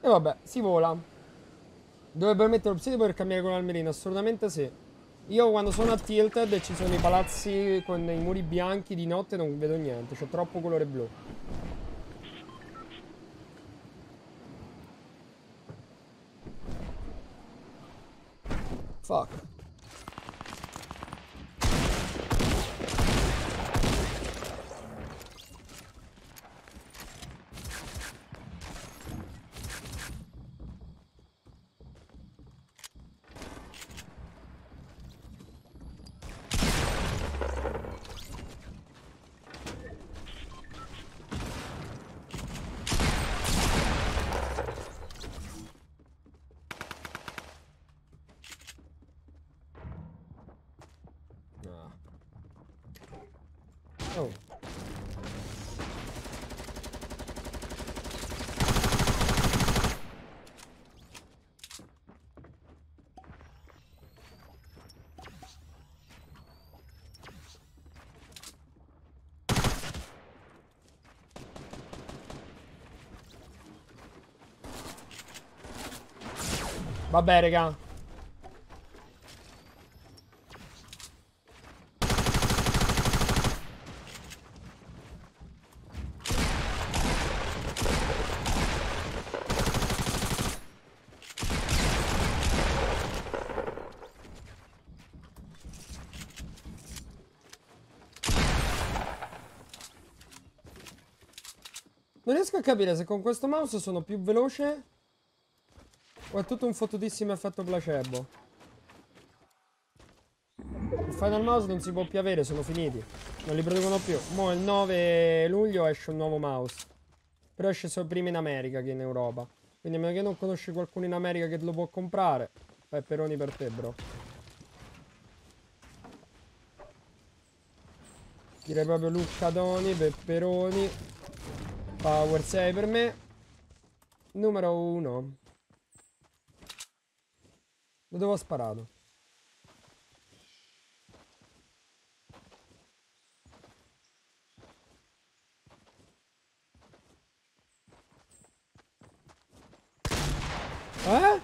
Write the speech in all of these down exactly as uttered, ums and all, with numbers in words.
E vabbè, si vola. Dovrebbe mettere l'opzione di poter cambiare con l'almerino, assolutamente sì. Io quando sono a Tilted e ci sono i palazzi con i muri bianchi di notte non vedo niente, c'è troppo colore blu. Fuck. Oh. Vabbè, raga. Non riesco a capire se con questo mouse sono più veloce o è tutto un fottutissimo effetto placebo. Il Final Mouse non si può più avere, sono finiti. Non li producono più. Mo' il nove luglio esce un nuovo mouse. Però esce solo prima in America che in Europa. Quindi a meno che non conosci qualcuno in America che lo può comprare, pepperoni per te, bro. Direi proprio Luccadoni, pepperoni. Power sei per me. Numero uno. Da dove ho sparato? Eh?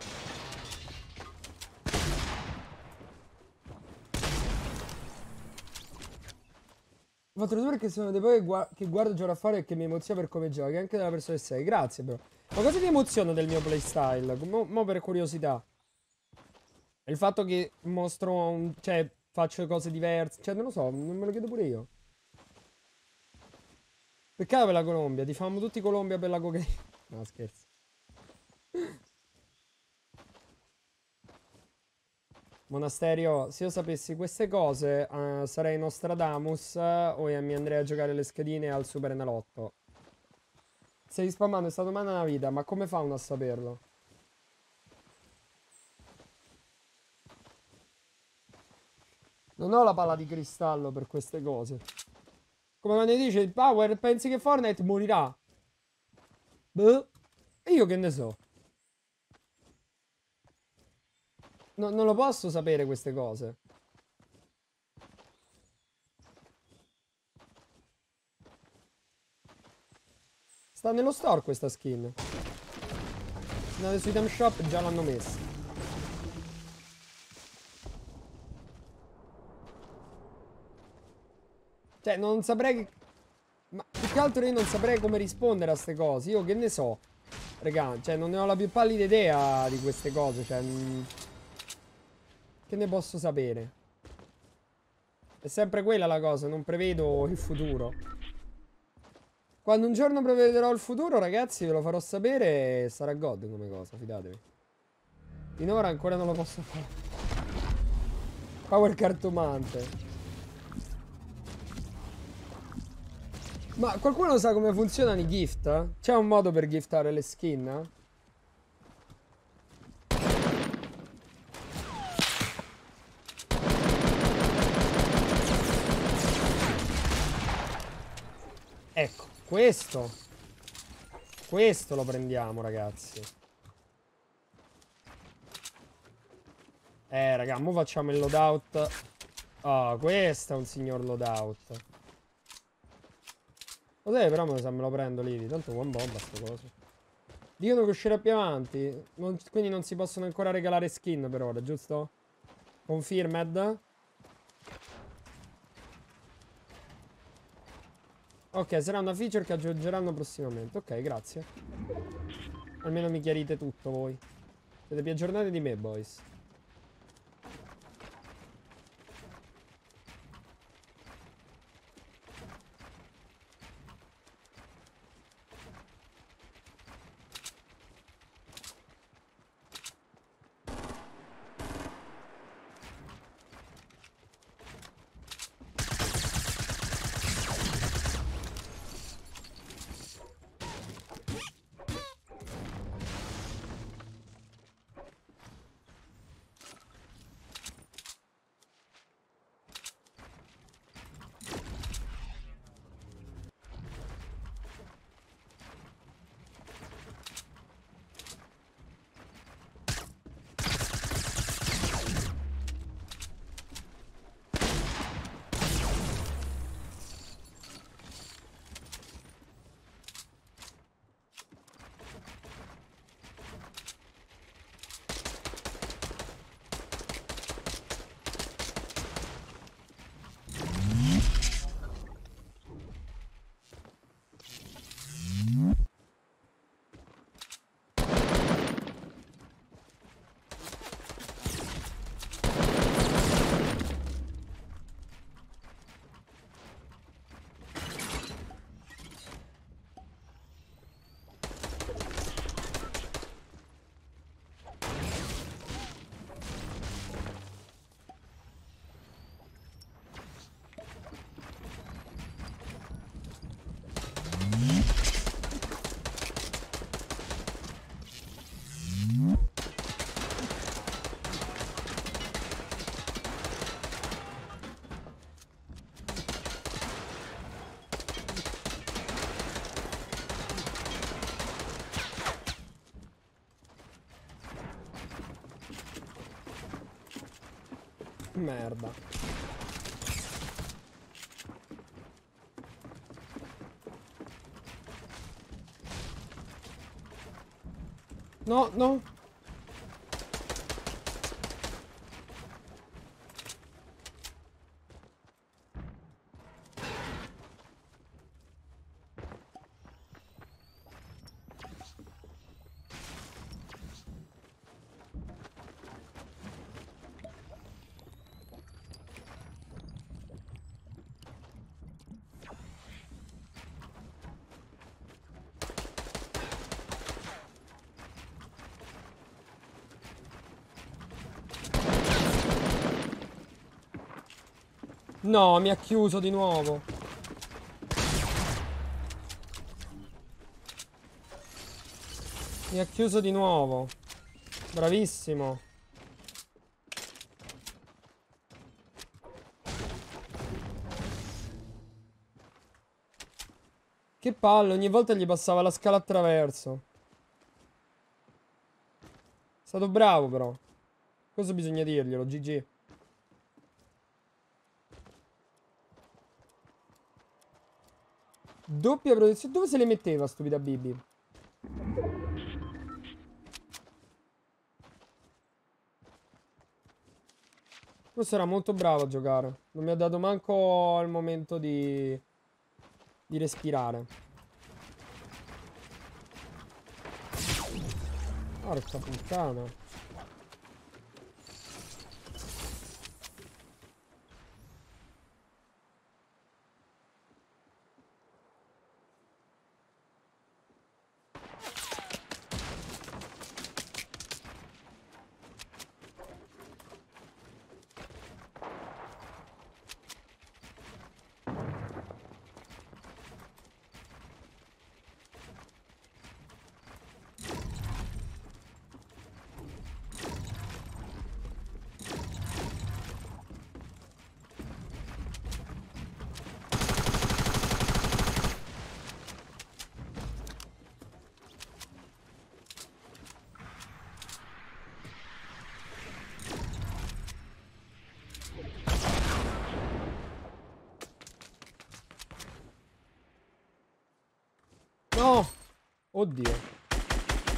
Ho fatto vedere che sono dei poi che, gua che guardo giocare a fare e che mi emoziona per come giochi, anche della persona che sei. Grazie, bro. Ma cosa ti emoziona del mio playstyle? Mo, mo per curiosità. Il fatto che mostro un... cioè, faccio cose diverse. Cioè, non lo so, non me lo chiedo pure io. Peccato per la Colombia, ti famo tutti Colombia per la cocaina. No, scherzo. Monasterio, se io sapessi queste cose, uh, sarei Nostradamus uh, o mi andrei a giocare le schedine al Super Enalotto. Stai spammando, è stata umana una vita, ma come fa uno a saperlo? Non ho la palla di cristallo per queste cose. Come quando dice il Power, pensi che Fortnite morirà? Boh. E io che ne so? No, non lo posso sapere queste cose. Sta nello store questa skin. Se andate su item shop già l'hanno messa. Cioè, non saprei che... Ma più che altro io non saprei come rispondere a ste cose. Io che ne so. Raga, cioè, non ne ho la più pallida idea di queste cose. Cioè... Mh... Che ne posso sapere? È sempre quella la cosa, non prevedo il futuro. Quando un giorno prevederò il futuro, ragazzi, ve lo farò sapere e sarà God come cosa, fidatevi. Finora ancora non lo posso fare. Power cartomante. Ma qualcuno sa come funzionano i gift? C'è un modo per giftare le skin? Ecco, questo. Questo lo prendiamo, ragazzi. Eh, raga, mo facciamo il loadout. Ah, questo è un signor loadout. Cos'è? Però me lo, me lo prendo lì. Tanto one bomba sto coso. Dicono che uscirà più avanti. Non- quindi non si possono ancora regalare skin per ora, giusto? Confirmed? Ok, sarà una feature che aggiungeranno prossimamente. Ok, grazie. Almeno mi chiarite tutto voi. Siete più aggiornati di me, boys. Merda. No, no. No, mi ha chiuso di nuovo. Mi ha chiuso di nuovo. Bravissimo. Che palle, ogni volta gli passava la scala attraverso. È stato bravo però. Questo bisogna dirglielo, G G. Doppia protezione. Dove se le metteva, stupida Bibi? Questo era molto bravo a giocare. Non mi ha dato manco il momento di... di respirare. Porca puttana. No! Oddio.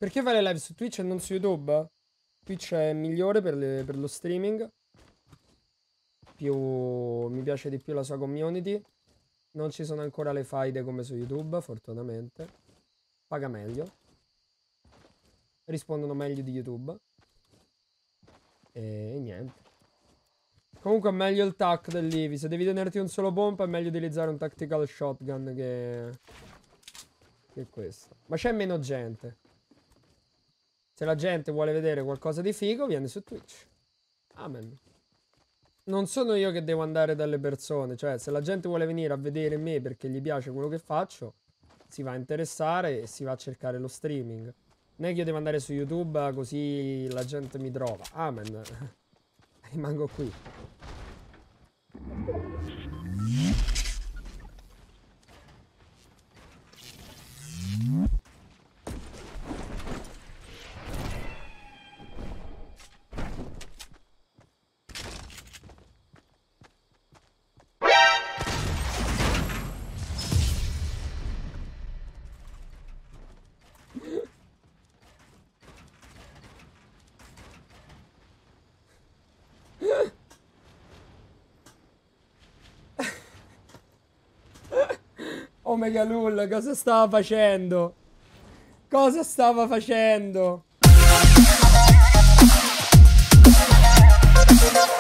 Perché fai le live su Twitch e non su YouTube? Twitch è migliore per, le, per lo streaming. Più mi piace di più la sua community. Non ci sono ancora le faide come su YouTube, fortunatamente. Paga meglio. Rispondono meglio di YouTube. E niente. Comunque è meglio il tac dell'Ivi. Se devi tenerti un solo pompa è meglio utilizzare un tactical shotgun che... che questo. Ma c'è meno gente. Se la gente vuole vedere qualcosa di figo, viene su Twitch. Amen. Non sono io che devo andare dalle persone. Cioè, se la gente vuole venire a vedere me perché gli piace quello che faccio, si va a interessare e si va a cercare lo streaming. Non è che io devo andare su YouTube così la gente mi trova. Amen. Rimango qui. Omega Lul, cosa stava facendo? Cosa stava facendo?